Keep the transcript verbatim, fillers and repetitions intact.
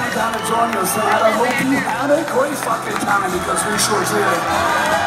coming down to join us tonight. I hope you had a great fucking time because we sure did.